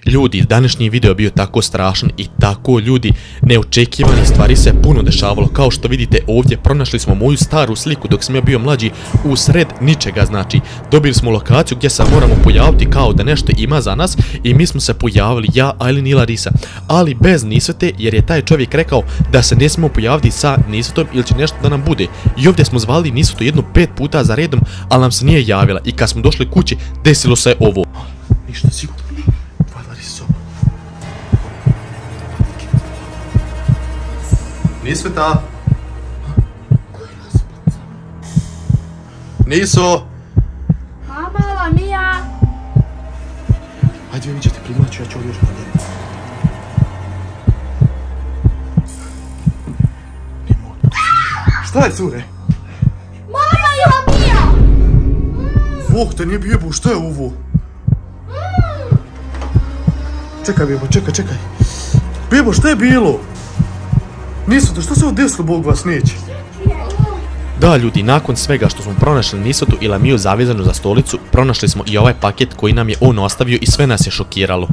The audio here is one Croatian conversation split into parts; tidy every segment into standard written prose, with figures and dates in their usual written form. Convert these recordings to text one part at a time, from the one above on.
Ljudi, današnji video bio tako strašan i tako ljudi neočekivani stvari se puno dešavalo. Kao što vidite ovdje pronašli smo moju staru sliku dok sam ja bio mlađi u sred ničega, znači dobili smo lokaciju gdje se moramo pojaviti kao da nešto ima za nas i mi smo se pojavili, ja, Aylin i Larisa, ali bez Nisvete jer je taj čovjek rekao da se ne smijemo pojaviti sa Nisvetom ili će nešto da nam bude. I ovdje smo zvali Nisvetu jedno 5 puta za redom, ali nam se nije javila i kad smo došli kući desilo se ovo. Ništa sigurno. Nisveta! Niso! Mama, Mija! Ajde, vi ćete primlaći, ja ću ovdje još prodjeti. Šta je, cure? Mama, ja, Mija! Bog te nije bijebo, šta je ovo? Čekaj, bijebo, čekaj. Bijebo, šta je bilo? Nisveto, što se ovo desilo, Bog vas neće? Da, ljudi, nakon svega što smo pronašli Nisvetu i Lamiju zavezanu za stolicu, pronašli smo i ovaj paket koji nam je on ostavio i sve nas je šokiralo.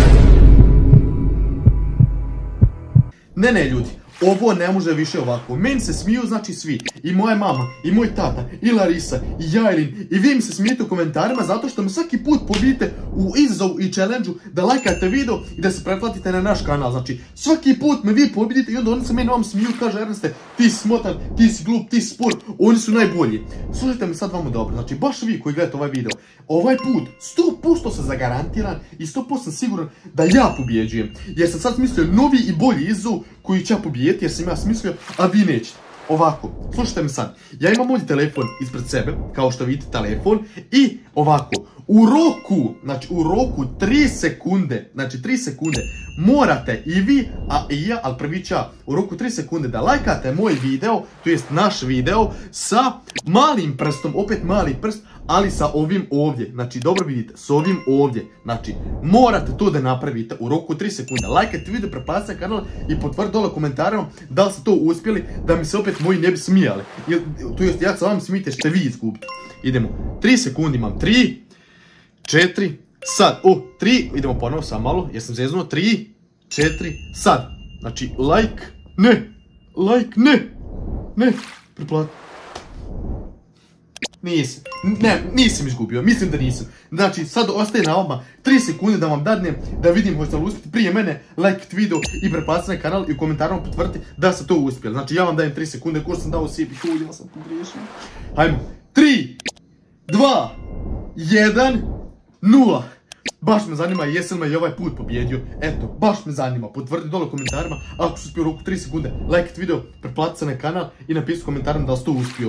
Ne, ljudi, ovo ne može više ovako. Meni se smiju, znači svi. I moja mama, i moj tata, i Larisa, i Aylin. I vi mi se smijete u komentarima zato što me svaki put pobijete u izazovu i challenge-u da lajkate video i da se pretplatite na naš kanal. Znači, svaki put me vi pobijete i onda oni se meni vam smiju, kaže Erneste, ti si smotan, ti si glup, ti si spor, oni su najbolji. Slušajte me sad vamo dobro, znači baš vi koji gledate ovaj video, ovaj put 100% sam zagarantiran i 100% sam siguran da ja pobjeđujem. Jer sam sad smislio novi i bolji izazov koji će ja pobijeti jer sam ja smislio, a vi nećete. Ovako, slušajte me sad, ja imam ovdje telefon ispred sebe, kao što vidite telefon, i ovako, u roku 3 sekunde, znači 3 sekunde, morate i vi, a i ja, ali prvi ću ja, u roku 3 sekunde da lajkate moj video, to jest naš video, sa malim prstom, opet mali prst, ali sa ovim ovdje, znači dobro vidite, s ovim ovdje, znači morate to da napravite u roku 3 sekunde, lajkajte video, preplatite kanal i potvrdite dole komentarima da li ste to uspjeli, da mi se opet moji ne bi smijali, to jest ja se vam smijete što vi izgubite. Idemo, 3 sekundi imam, 3, 4, sad, 3, idemo ponovo samo malo, jer sam zeznuo, 3, 4, sad, znači like, ne, preplati. Nisam izgubio, mislim da nisam. Znači, sad ostaje na vama 3 sekunde da vam dadnem, da vidim hoćete li uspjeti prije mene, lajkati video i preplatiti na kanal i u komentarima potvrditi da ste to uspjeli. Znači, ja vam dajem 3 sekunde, ko sam dao sebi, ljudima sam pogriješio. Hajmo, 3, 2, 1, 0. Baš me zanima jesam li i ovaj put pobjedio. Eto, baš me zanima. Potvrdi dole u komentarima ako su uspio u roku 3 sekunde. Lajkati video, preplatiti se na kanal i napisati u komentarima da li ste to uspio.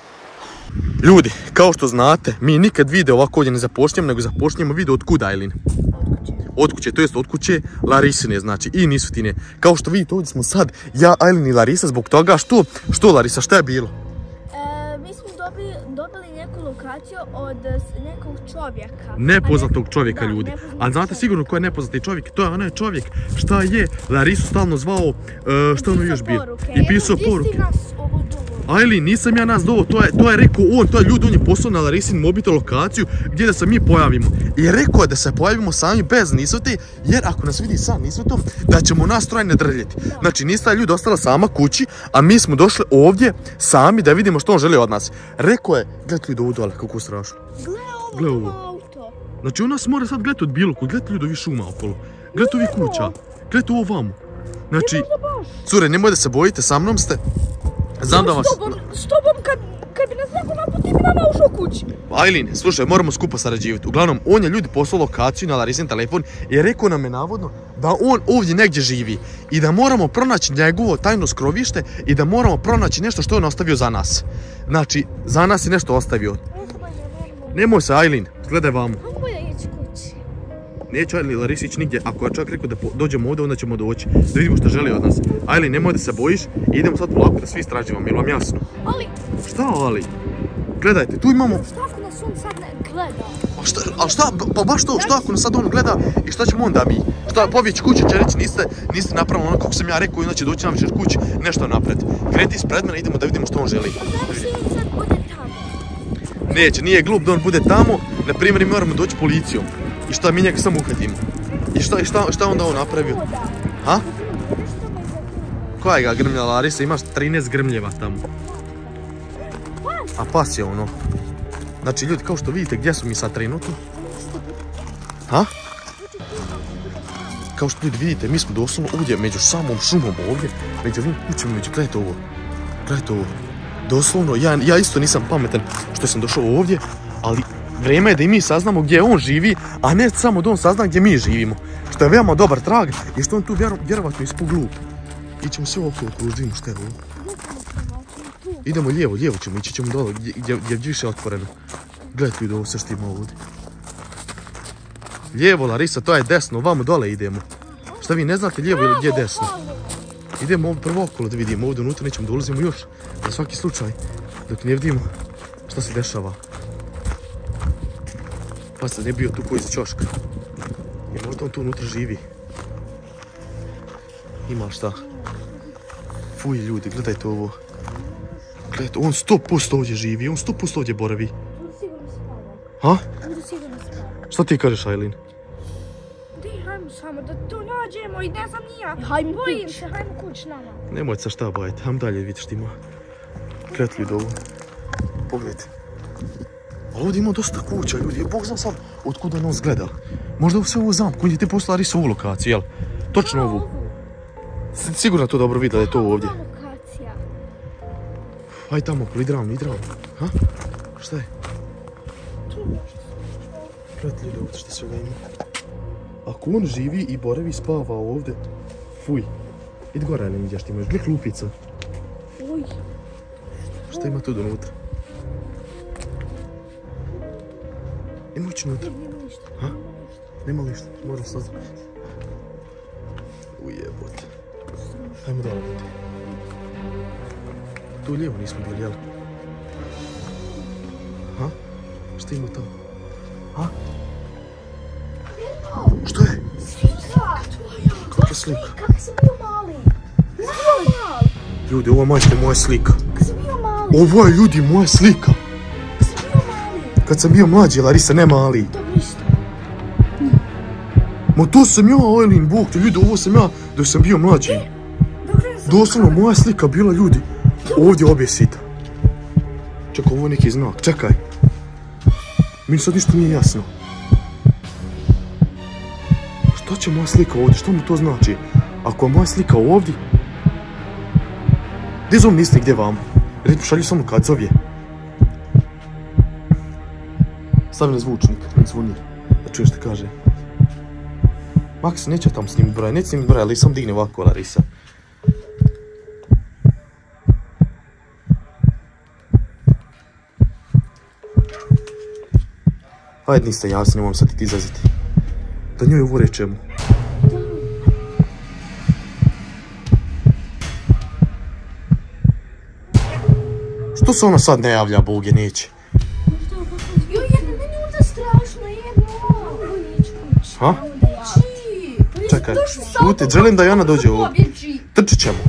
Ljudi, kao što znate, mi nikad video ovako ovdje ne započnemo, nego započnemo video od kuda, Aylin? Od kuće, to jest od kuće Larisine, znači, i Nisvetine. Kao što vidite, ovdje smo sad, ja, Aylin i Larisa, zbog toga što Larisa, šta je bilo? Mi smo dobili neku lokaciju od nekog čovjeka. Nepoznatog čovjeka, ljudi. A znate sigurno ko je nepoznati čovjek? To je onaj čovjek šta je Larisu stalno zvao, što ono još bio? I pisao poruke. Aylin, nisam ja nas dovo, to je rekao on, on je poslao na Larisin mobitel lokaciju gdje da se mi pojavimo. I rekao je da se pojavimo sami bez Nisvete, jer ako nas vidi sa Nisvetom, da ćemo nas troje ne drljeti. Znači, Nista je ljudi ostala sama kući, a mi smo došli ovdje sami da vidimo što on želi od nas. Rekao je, gledajte ljudi ovo dole, kako strašno. Gle ovo auto. Znači, on nas mora sad gledati od bilo kud, gledajte ljudi ovi šuma okolo, gledajte ovi kuća, gledajte ovo vamo. Znači, cure, nemoj da se bojite, sa mnom ste. Znam da vas... S tobom kad bi nas neko naputi, bi nama ušao kući. Aylin, slušaj, moramo skupo sarađivati. Uglavnom, on je ljudi poslao lokaciju na Larisin telefon i rekao nam je navodno da on ovdje negdje živi. I da moramo pronaći njegovo tajno skrovište i da moramo pronaći nešto što je on ostavio za nas. Znači, za nas je nešto ostavio. Nemoj se, Aylin, gledaj vamo. Kako je ići kući? Neće Aylin i Larisa ići nigdje. Ako je čovjek rekao da dođemo ovdje, onda ćemo doći. Da vidimo što želi od nas. Aylin, nemoj da se bojiš i idemo sad polako da svi istraživamo, jel vam jasno? Ali... Šta ali? Gledajte, tu imamo... Šta ako nas on sad ne gleda? A šta, pa baš to, šta ako nas sad on gleda i šta ćemo onda mi? Šta, pobjeći kuće će reći, niste napravili ono kako sam ja rekao i onda će doći nam večer kući, nešto napred. Kreti ispred mene, idemo da vidimo što on želi. A zašto on sad bude tamo? Neće, nije glup da on bude tamo, na primjer mi moramo doći policijom. I šta, mi njega samo uhvatimo. I šta onda on napravio? Ha? Koja je ga grmlja, Larisa? Imaš 13 grmljeva tamo. A pas je ono. Znači ljudi, kao što vidite, gdje su mi sad trenutno? Ha? Kao što ljudi vidite, mi smo doslovno ovdje, među samom šumom ovdje, među ovim kućama, gledajte ovo. Gledajte ovo. Doslovno, ja isto nisam pametan što sam došao ovdje, ali vrijeme je da i mi saznamo gdje on živi, a ne samo da on sazna gdje mi živimo. Što je veoma dobar trag i što on tu vjerovatno ispod glup. Ićemo sve okolo okružimo, šta je ovo? Idemo lijevo ćemo, ići ćemo dole gdje je više otvoreno. Gledajte ljudi ovo sve što ima ovdje. Lijevo, Larisa, to je desno, ovamo dole idemo. Šta vi ne znate lijevo ili gdje je desno? Idemo prvo okolo da vidimo, ovdje unutra nećemo da ulazimo još, za svaki slučaj, dok ne vidimo šta se dešava. Pa sad ne bio tu koji iz ćoška. I možda on tu unutra živi. Ima šta. Fuj ljudi, gledajte ovo. Gledajte, on 100% ovdje živi, on 100% ovdje boravi. Ha? Šta ti kažeš, Ajlin? Hajmo samo da to nađemo i ne znam nija. Bojim se, hajmo kuć nama. Nemoj se šta baviti, hajmo dalje vidjeti što ima. Gledajte ljudi ovo. Pogledajte. Ali ovdje ima dosta kuća ljudi, Bog zna sam otkuda nas gleda. Možda sve ovo zamku, on je te poslali sa ovu lokaciju, jel? Točno ovu. Sigurno to dobro vidi da je to ovdje. Hajde tamo okolo, idemo. Ha? Šta je? Gledajte ljudi ovdje što svega ima. Ako on živi i boravi spava ovdje, fuj. Idi gore, ne vidjaš ti imaš, gle klupica. Uj. Šta ima tu do unutra? Nemo ići unutra. Nema ništa. Ha? Nema ništa, moram saznati. Ujebote. Hajmo dole ljudi. Tu lijevo nismo bili, jel? Ha? Šta ima tamo? Ha? Što je? Slika! Kakva slika? Kako sam bio mali? Ljudi, ovo je majke moja slika. Kako sam bio mali? Ovo je ljudi moja slika. Kako sam bio mali? Kad sam bio mlađi, Larisa, ne mali. To ništa. Ma to sam ja, Ajlin, Bog te ljudi, ovo sam ja dok sam bio mlađi. Doslovno moja slika bila ljudi. Ovdje objesita. Čekaj, ovo je neki znak, čekaj. Meni sad ništa nije jasno. Šta će moja slika ovdje, što mi to znači? Ako je moja slika ovdje... Gdje zovem nisam gdje vam? Reći šalju samo kad zovje. Stavi na zvučnik, ne zvoni. Da čujem što kaže. Maks neće tam snimit broj, neće snimit broj, ali sam digne ovako, Larisa. Hajde niste jasni, nemam sad ti izaziti. Da njoj ovo rečemo. Što se ona sad ne javlja, Bog je neće? Joj, jedna meni ovdje strašno, jedno. Ha? Čekaj, šuti, želim da Jana dođe ovdje. Trčit ćemo.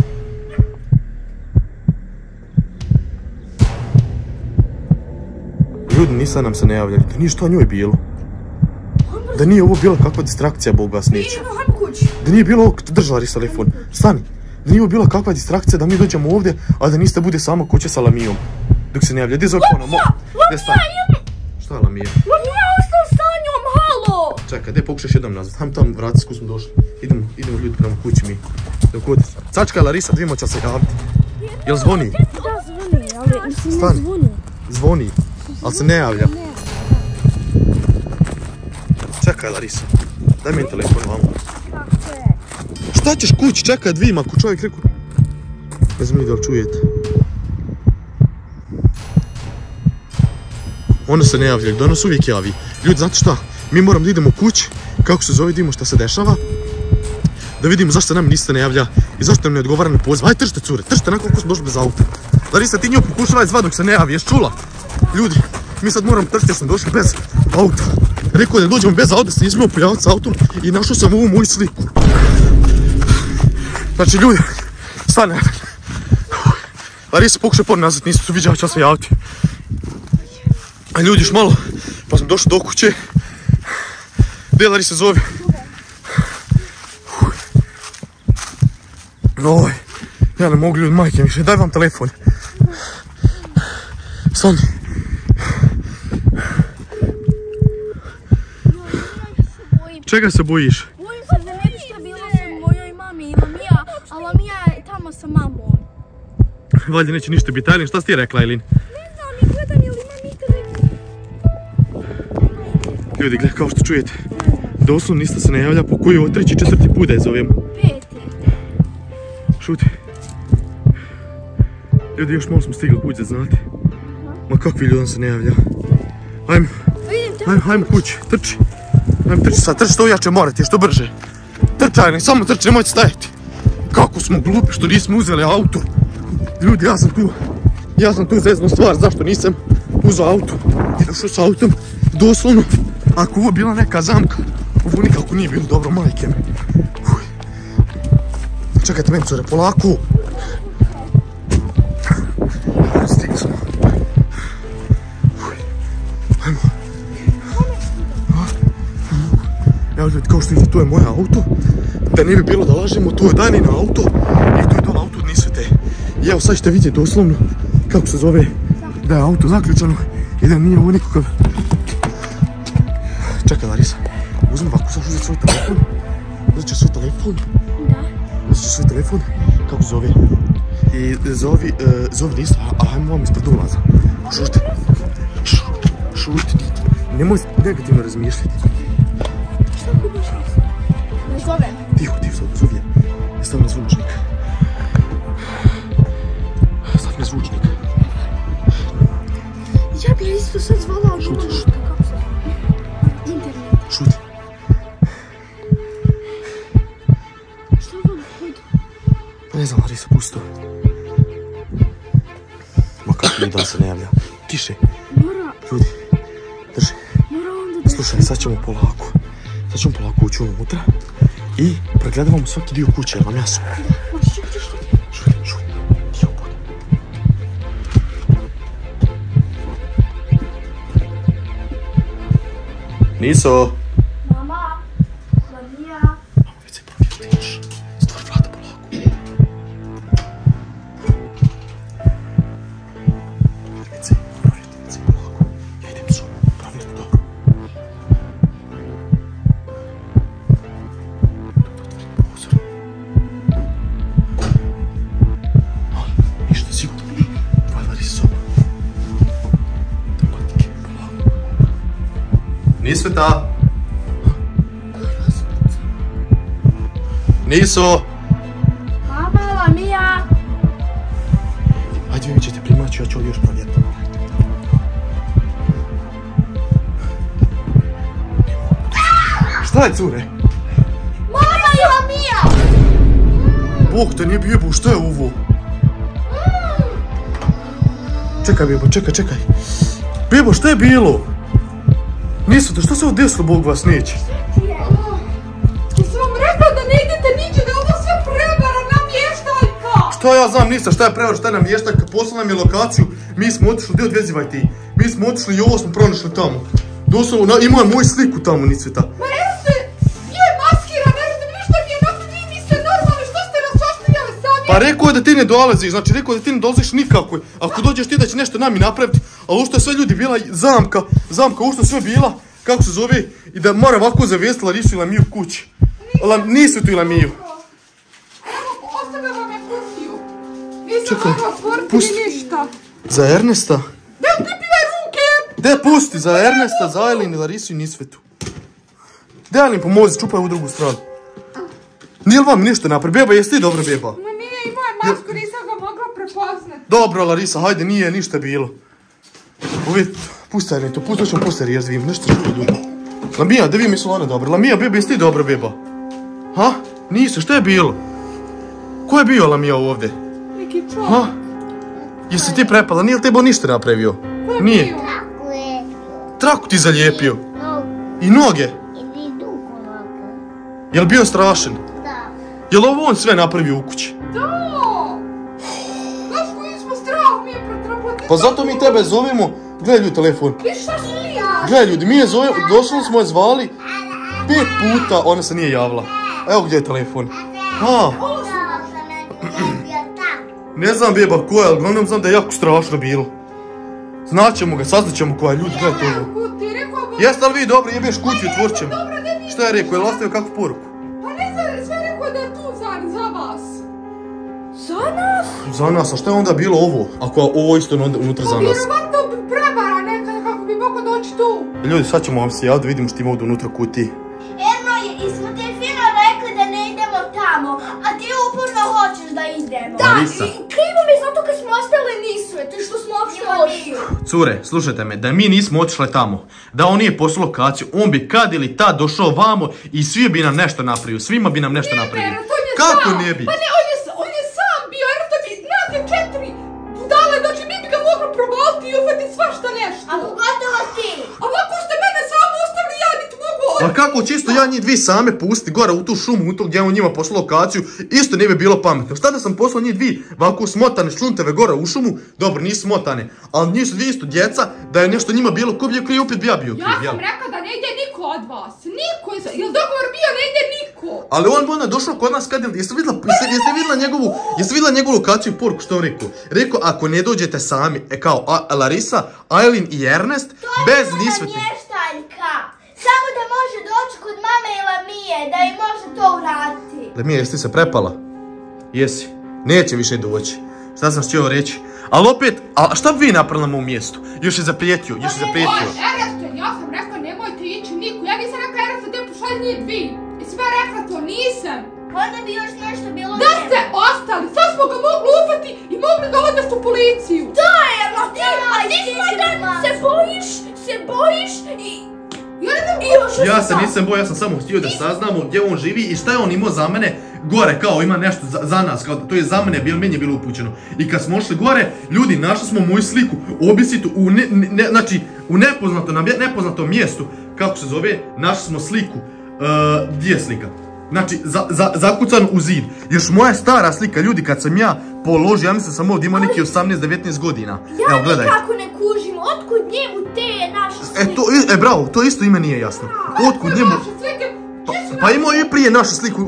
Ljudi, nisam nam se ne javljali, da nije što njoj bilo. Da nije ovo bila kakva distrakcija, Bog vas neće. Da nije bilo ovo, drži Larisa telefon, stani. Da nije ovo bila kakva distrakcija da mi dođemo ovdje, a da niste bude sama kuće sa Lamijom. Dok se ne javlja, gdje zove ponovno? Šta je Lamija? Lamija ostao sa njom, halo! Čekaj, gdje pokušaš jednom nazad, tam vrati sku smo došli. Idemo ljudi prema kući mi. Dok odi. Sačkaj Larisa, dvijemo će se javiti. Jel zvoni? Da, zvoni, ali mislim ne zvoni. Zvoni, ali se ne javlja. Čekaj Larisa, daj mi telefon vamo. Kako je? Šta ćeš kući, čekaj dvijema, ako čovjek rekao... Ne znam da li čujete. Ona se ne javlja, da ona se uvijek javi. Ljudi, znate šta? Mi moram da idemo kući, kako se zove, vidimo šta se dešava. Da vidimo zašto nam niste ne javlja i zašto nam ne odgovara na poziv. Ajde, tržite cure, tržite nakon kako smo došli bez auta. Larisa, ti nju pokušavaj zva dok se ne javi, jesi čula? Ljudi, mi sad moram tržiti jer smo došli bez auta. Rekao da dođemo bez auta, se nismo pojaviti s autom i našao sam ovu moju sliku. Znači, ljudi, stane. Larisa pokušaj ponovno nazad, nisu se viđali čas se javiti. A ljudi, još malo, pa sam došao do kuće. Gdje Larisa zove? Oj, ja ne mogu ljudi, majke više, daj vam telefon. Stani. Čega se bojiš? Bojim se da ne bi što bilo sa mojoj mami i Lamija, a Lamija je tamo sa mamom. Valjda neće ništa biti. Ajlin, šta si ti rekla, Ajlin? Ne znam, ni gledam je li ima nikada. Ljudi, gledaj, kao što čujete, doslovno ništa se ne javlja, po koji ovo 3. 4. put da je zovemo. 5. Šuti. Ljudi, još malo smo stigli kući, znate. Ma kakvi ljudi se ne javlja. Hajmo kući, trči. Hajmo trči sad, trči što jače morate, što brže. Trči, Ajlin, samo trči, nemojte stajati. Kako smo glupi što nismo uzeli auto. Ljudi, ja sam tu zeznu stvar, zašto nisam uzeo auto. I došao s autom, doslovno, ako ovo bila neka zamka, ovo nikako nije bilo dobro, majke mi. Čekajte meni, cure, polako. Stigli smo. Ajmo. Evo ljudi, kao što vidite, to je moje auto. Da ne bi bilo da lažemo, to je Danino auto. I to je dole auto od Nisvete. I evo sad ćete vidjeti doslovno kako se zove da je auto zaključano i da nije ovo nikakav. Čekaj, Larisa, uzmi ovako, sad uzeti svoj telefon. Uzet ćeš svoj telefon. Da. Uzet ćeš svoj telefon, kako se zove. I zovi Nisu, a hajmo vam ispred ulaza. Šuti. Šuti. Nemoj negativno razmišljati. Šta ako baš nisam? Ne zovem. Tiho, zovi je. Stavi na zvučnik. Stavi na zvučnik. Ja bi isto sad zvala od Šuti. kako se internet. Šuti. Šta vam hodu? Pa ne znam, Larisa, pusti to. Ma kako mi da se ne javlja. Tiše. Mora. Ljudi, drži. Mora onda da... Slušaj, sad ćemo polako. Sad ćemo polako ući unutra i pregledavamo svaki dio kuće, jel vam jasno? Šuti. Šuti. Tiho budi. Niso! Mama, Lamija. Mama, već se provjeriti još. Stvori vrata polako. Već se polako. Ja idem su. Provjeriti dobro. Prozor. Ništa, sigurno. Vari se soba. Patike, polako. Nisveta! Niso! Mama, Lamija. Ajde, vi ćete primaći, ja ću ovdje još provjeriti. Šta je, cure? Mama i Lamija. Bog te nije bijebo, šta je ovo? Čekaj, Bebo, čekaj. Bebo, šta je bilo? Nisveta, šta se ovo desilo, Bog vas neće? Sam vam rekao da ne idete niđe, da je ovo sve prevara namještaljka! Šta ja znam, Nisa, šta je prevara, šta je namještaljka, poslala nam je lokaciju, mi smo otišli, gdje odvezivaj ti? Mi smo otišli i ovo smo pronašli tamo. Doslovno, imao je moju sliku tamo, Nisveta. Ma evo se, bio je maskiran, ne znam ništa mi je nakon vi niste normalni, što ste nas ostavljali sami? Pa rekao je da ti ne dolaziš, znači rekao je da ti ne dolaziš nikako. Ako dođeš ti da će nešto nami napraviti, ali ušto je sve ljudi bila zamka ušto sve bila, kako se zove, i da mora ovako zavijesti Larisu i Lamiju kući. Nisvetu i Lamiju. Evo, ostavio vam je kutiju. Nisam Čekaj, mogla otvoriti pusti. ni ništa. Za Ernesta? Da ti pije ruke! De pusti, za Ernesta, za Ajlin i Larisu i Nisvetu. De Ajlin pomozi, čupaj u drugu stranu. Nije li vam ništa napred? Beba, jesi ti dobra beba? Ma nije imao je masku, nisam ga mogla prepoznat. Dobro, Larisa, hajde, nije ništa bilo. Uvijek, pusti Ajlin to, pusti ćemo poslije razvijem, nešto čuju ljudi. Lamija, da vi misli ona dobra. Lamija, beba, jesi ti dobra beba? Ha? Nisu, šta je bilo? Ko je bio Lamija ovdje? Neki čovjek. Ha? Jesi ti prepala, nije li tebe on ništa napravio? Nije. Tako je. Traku ti zalijepio. No, I noge. i dugo ovako. Jel bio strašan? Da. Jel ovo on sve napravio u kući? Da! Znaš koji smo strah mi je pretrpati? Pa zato mi tebe zovemo. Gledaj ljudi telefon. I šta si ja? Gledaj ljudi, mi je zovemo, doslovno smo je zvali 5 puta, ona se nije javila. Evo gdje je telefon. Ha, Ne znam beba ko je, ali uglavnom znam da je jako strašno bilo. Znaćemo ga, saznaćemo koja je, ljudi, gledajte ovo. Jeste li vi dobro, jebeš kutiju, otvorit ćemo. Šta je rekao, je li ostavio kakvu poruku? Pa ne znam, sve rekao da je tu za vas. Za nas? Za nas, a šta je onda bilo ovo? Ako je ovo isto unutra za nas? Vjerovatno prevara nekada kako bi mogao doći tu. Ljudi, sad ćemo vam se javiti da vidimo što ima ovdje unutra kutiji. Eno, i smo te fino rekli da ne idemo tamo, a ti uporno hoćeš da idemo. Da, Larisa. i krivo mi je zato kad smo ostali Nisvetu i što smo uopšte ošli. Cure, slušajte me, da mi nismo otišli tamo, da on nije poslao lokaciju, on bi kad ili tad došao vamo i svi bi nam nešto napravio, svima bi nam nešto napravio. Kako ne bi? Pa ne, on je sam bio, jer to bi nas je 4 budale, znači mi bi ga mogli provaliti i ufati svašta nešto. A pogotovo ti. A ovako ste mene samo ostavili, ja niti mogu... A kako čisto ja njih dvi same pustiti gore u tu šumu, u to gdje on njima poslao lokaciju, isto ne bi bilo pametno. Šta da sam poslao njih dvi ovako smotane šljunteve gore u šumu, dobro nisu smotane, ali njih su dvi isto djeca, da je nešto njima bilo, ko bi je kriv, opet bi ja bio kriv, Ja jel? sam rekao da ne ide niko od vas, niko je, jel dogovor bio ne ide niko? Ali on bi onda došao kod nas kad jeste vidjela njegovu lokaciju i poruku što on rekao? Rekao, ako ne dođete sami, kao Larisa, Aylin i Ernest, bez Nisvete. Mještaljka. Samo da može doći kod mame i Lamije, da im može to uraditi. Lamija, jesi ti se prepala? Jesi. Neće više doći. Šta sam htio reći? Ali opet, a šta bi vi napravili na mom mjestu? Još je zaprijetio, Ereste, ja sam rekao nemojte ići niko, ja nisam rekao Ereste te pošalj njih dvi. I sve rekla to nisam. Onda bi još nešto bilo Da ste ostali, sad smo ga mogli ufati i mogli ga odvesti u policiju. Da, Ema, ti, a ti smo da se bojiš i... Ja se nisam bojao, ja sam samo htio da saznamo gdje on živi i šta je on imao za mene gore, kao ima nešto za nas, kao to je za mene, meni je bilo upućeno. I kad smo ošli gore, ljudi, našli smo moju sliku obisitu u nepoznatom mjestu, kako se zove, našli smo sliku, gdje je slika? Znači, zakucano u zid. Još moja stara slika, ljudi, kad sam ja položio, ja mislim sam ovdje imao neki 18-19 godina. Evo, gledaj. Ja nikako ne kužim, otkud njemu te naše slike? Bravo, to isto ime nije jasno. Otkud njemu... Pa imao je prije našu sliku,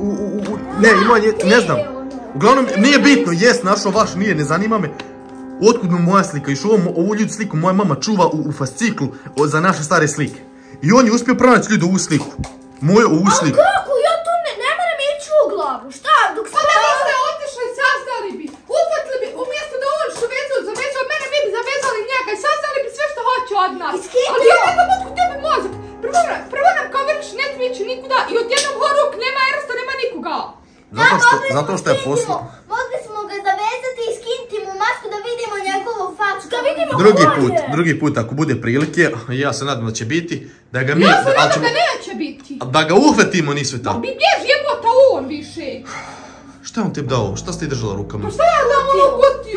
ne znam. Uglavnom, nije bitno, jest našao vaš, nije, ne zanima me. Otkud mu moja slika, još ovu ljudi sliku moja mama čuva u fasciklu za naše stare slike. I on je uspio pronaći ljudi ovu sliku. Moju ovu sliku. Ali kako, ja to ne moram ići u glavu, šta, dok sam... Pa da biste otišli, saznali bi, ufatili bi, umjesto da on što zavezao mene, mi bi zavezali njega i saznali bi sve što hoće od nas. Ali ja ne znam otkud tebi mozak. Prvo nam kao vrliš ne smijeći nikuda i odjednom horuk nema Ersta, nema nikoga. Zato što je posla. Mogli smo ga zavezati i skinti mu masku da vidimo njegovu facu. Da vidimo Drugi put ako bude prilike, ja se nadam da će biti, da ga mi... Ja se nadam da neće biti. Da ga uhvatimo, Nisveta. Bi bježi jebota on više. Šta je on tebi dao? Šta ste držala rukama? Pa šta ja dam ono kutiju?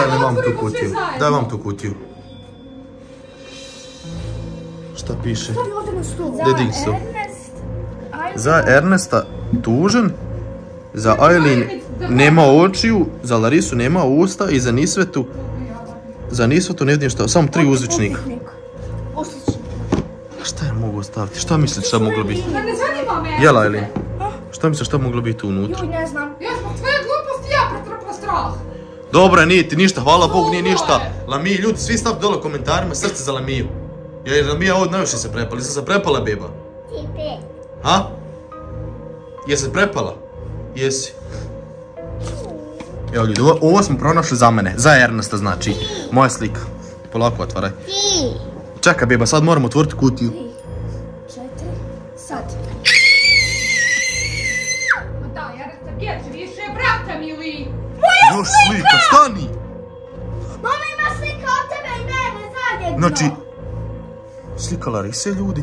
Daj vam tu kutiju. Šta piše? Za Ernesta tužen, za Aylin nema očiju, za Larisu nema usta i za Nisvetu ne vidim šta, samo 3 uzvičnika. Šta je mogu ostaviti? Šta misliš šta moglo biti? Ne zanima me. Jel, Aylin? Šta misliš šta moglo biti unutra? Juj, ne znam. Ja zbog tvoje gluposti ja pretrpla strah. Dobra, nije ti ništa, hvala Bogu, nije ništa. Lamiji, ljudi, svi stavite dole u komentarima srce za Lamiju. Jer Lamija ovdje najviše se prepala, jesi se prepala, beba? Ha? Jesi se prepala? Jesi. Evo ljudi, ovo smo pronašli za mene, za Ernesta znači, moja slika. Polako otvaraj. Čekaj beba, sad moramo otvoriti kutiju. 4, sad. Da, Ernesta, bježi više, brate mili. Još slika, stani! Mama ima slika od tebe i mene zajedno. Znači, slika Larise, ljudi.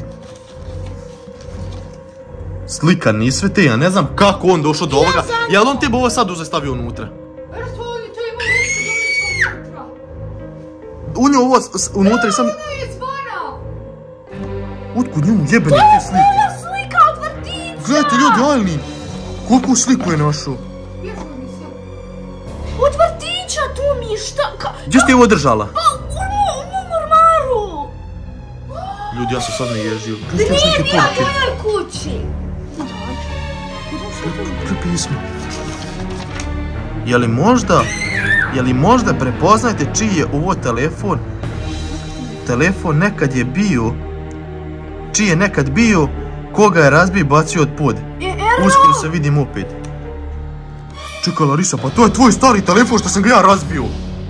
Slika Nisvete, ja ne znam kako on došao do ovoga. Jel on tebe ovo sad uzeo stavio unutra? Ernesto, to ima nešto unutra. Unio ovo unutra i sam... Ono je zvona. Otkud njemu jebene te slike? Moja slika od vrtića. Gledajte ljudi, Aylin, koliko sliku je našao? Bježno mi se. Od vrtića tu mi šta... Gdje ste je ovo držala? Pa, u ormaru. Ljudi, ja sam sad ne ježio. Da nije bila u mojoj kući. Gdje pismo? Je li možda prepoznajte čiji je ovo telefon? Telefon nekad je bio. Čiji je nekad bio, koga je razbio i bacio od pod. Uskoro se vidim opet. Čekaj Larisa, pa to je tvoj stari telefon što sam ga ja razbio.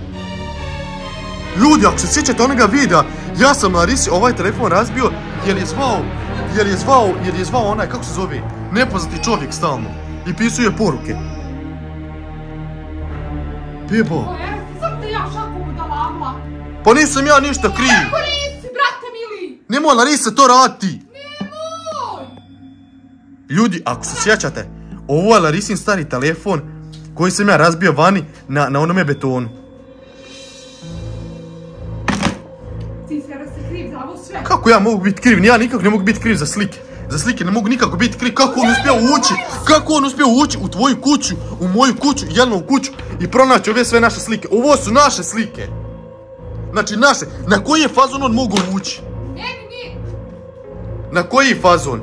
Ljudi, ako se sjećate onoga videa, ja sam Larisi ovaj telefon razbio jer je zvao onaj, kako se zove, nepoznati čovjek stalno. I pisuje poruke. Bebo. Pa nisam ja ništa kriv. Kako nisi, brate mili? Nemoj Larisa to raditi. Nemoj. Ljudi, ako se sjećate, ovo je Larisin stari telefon koji sam ja razbio vani na onome betonu. Ti se kriv za ovo sve. Kako ja mogu biti kriv? Ja nikako ne mogu biti kriv za slike. Za slike ne mogu nikako biti kriv. Kako on uspio ući u tvoju kuću, u moju kuću, Jelenovu kuću i pronaći ove sve naše slike. Ovo su naše slike. Znači naše. Na koji je fazon on mogu ući? Meni. Na koji fazon?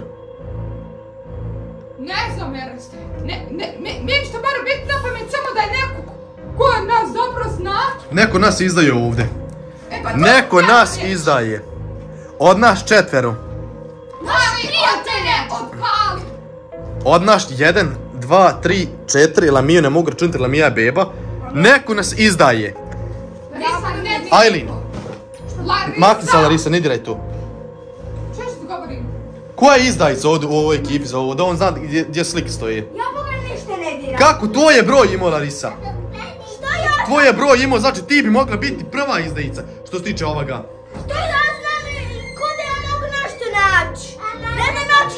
Ne znam, Erneste. Meni što mora biti na pamet samo da je neko ko nas dobro zna. Neko nas izdaje ovdje. Neko nas izdaje. Od nas 4. Naši prijatelje, odpali. Od nas 1, 2, 3, 4. Lamiju ne mogu računati, Lamija je beba. Neko nas izdaje. Ajlin. Makni se Larisa, ne diraj to. Što što govorim? Koja je izdajica ovdje u ovoj ekipi za ovo? Da on zna gdje slike stoje. Ja Boga ništa ne diram. Kako? To je broj imao Larisa. Što ja? Tvoj je broj imao, znači ti bi mogla biti prva izdajica. Što se tiče ovoga. Što ja znam kod ja mogu nešto naći? Ne naći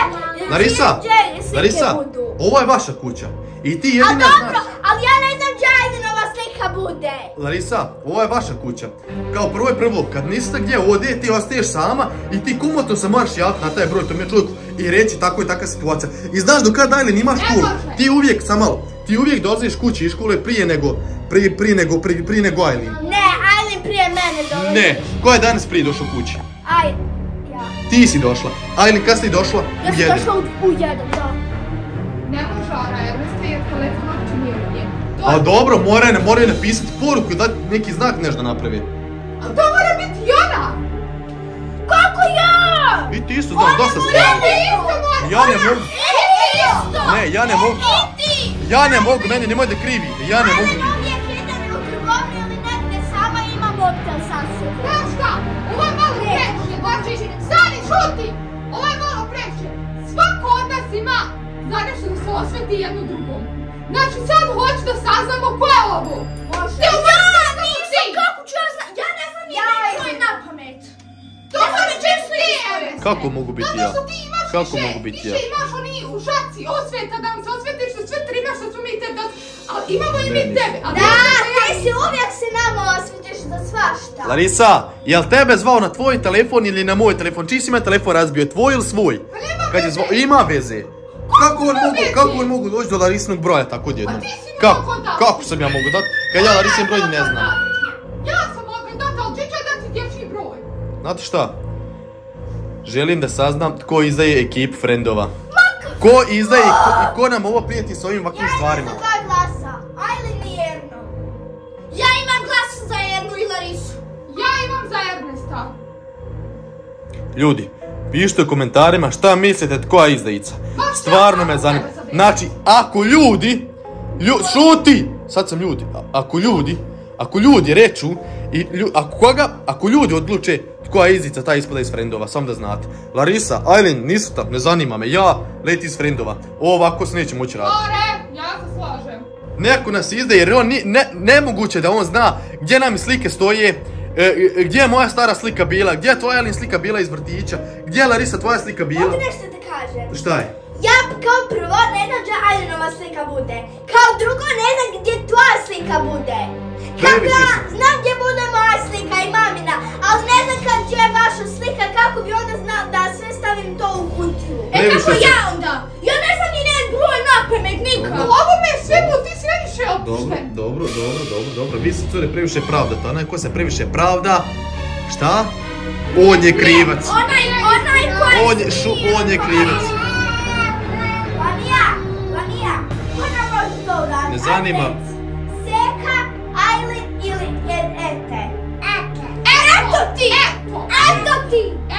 Larisa, ovo je vaša kuća. I ti jedina znaš. A dobro, znaš. ali ja ne znam gdje Ajdenova slika bude. Larisa, ovo je vaša kuća. Kao prvo, kad niste gdje ovdje, ti ostaješ sama i ti kumotno se moraš javiti na taj broj tom je čovjeku i reći tako je takva situacija. I znaš do kada Ajlin ima školu, ti uvijek dolaziš kući iz škole prije nego Ajlin. Ne, Ajlin prije mene dolazi. Ne, ko je danas prije došao kući? Ja. Ti si došla. Ajlin, kad si došla? Ja sam došla u 1, da. Ne može Ara, Erneste, jer telefon uopće nije ovdje. A dobro, moraju napisati poruku i dati neki znak nešto napravi. A to mora biti Jona! Kako ja? I ti isto znaš, dosta stvari. Ja ne mogu. Ne, ja ne mogu, meni nemoj da krivite, ja ne mogu. Uvijek idem u trgovinu ili negdje sama imam mobitel sa sobom. Znaš šta? Ovo je malo previše, znači, stani, šuti! Ovo je malo previše. Svako od nas ima za nešto da se osveti jedno drugom. Znači, sad hoću da saznamo ko je ovo. Kako ću ja znam? Ja ne znam ni na pamet. To može čisto ti, Ernest. Kako mogu biti ja? Zato što ti imaš više imaš oni u šaci osveta, da vam se osvetiš što sve trimaš što smo mi te da... Ali imamo i mi tebe. Da, ti si uvijek se nama osvetiš za svašta. Larisa, jel tebe zvao na tvoj telefon ili na moj telefon? Čiji si me telefon razbio, tvoj ili svoj? Pa nema veze. Ima veze. Kako on mogu doći do Larisinog broja tako odjednom? A ti si mi mogao dati. Kako sam ja mogu dati? Kad ja Larisin broj ne znam. Ja sam mogla dati, ali gdje ću dati dječji broj? Znate šta? Želim da saznam tko izdaje ekipu frendova. Ko izdaje i ko nam ovo prijeti s ovim ovakvim stvarima. Ja imam dva glasa, Ajlin i Erno. Ja imam glas za Ernu i Larisu. Ja imam za Ernesta. Ljudi, pišite u komentarima šta mislite tko je izdajica. Stvarno me zanima. Znači, ako ljudi... Šuti! Sad sam ljudi. Ako ljudi reču... Ako ljudi odluče tko je izdajica, taj ispada iz frendova. Samo da znate. Larisa, Ajlin, nisu tam, ne zanima me. Ja leti iz frendova. Ovako se neće moći raditi. Ja se slažem. Neko nas izdaje jer on nemoguće da on zna gdje nam slike stoje. Gdje je moja stara slika bila? Gdje je tvoja Ajlin slika bila iz vrtića? Gdje je Larisa tvoja slika bila? Mogu nešto da kažem? Šta je? Ja kao prvo ne znam gdje Ajlinova slika bude. Kao drugo ne znam gdje tvoja slika bude. Kako ja znam gdje bude moja slika i mamina, ali ne znam gdje je vaša slika, kako bi onda znao da sve stavim to u kutiju. Kako ja onda? Ja ne znam ni njen broj na pamet nikad. Ovo me je sve ti si previše opušten. Dobro. Vi se cure previše pravdate. Onaj ko se previše pravda, šta? On je krivac. Onaj koji on je krivac. Lamija, ona može to uraditi. me zanima. Seka, Ajlin ili Ete? Eto ti! Eto ti!